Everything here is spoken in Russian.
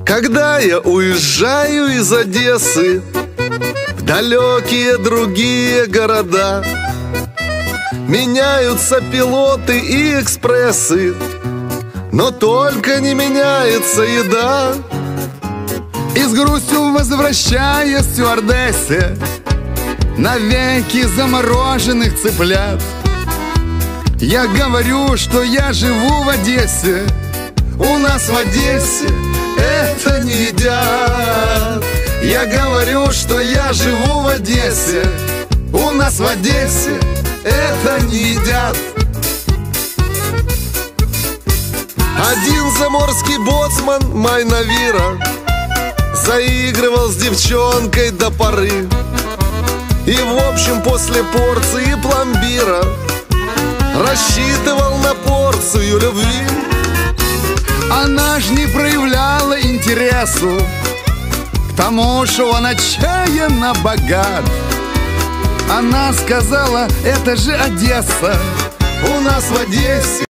Когда я уезжаю из Одессы в далекие другие города, меняются пилоты и экспрессы, но только не меняется еда. И с грустью возвращаясь в стюардессе навеки замороженных цыплят, я говорю, что я живу в Одессе. У нас в Одессе это не едят. Я говорю, что я живу в Одессе. У нас в Одессе это не едят. Один заморский боцман Майнавира заигрывал с девчонкой до поры. И в общем после порции пломбира рассчитывал на порцию любви. Она ж не проявляла интересу к тому, что он отчаянно богат. Она сказала, это же Одесса. У нас в Одессе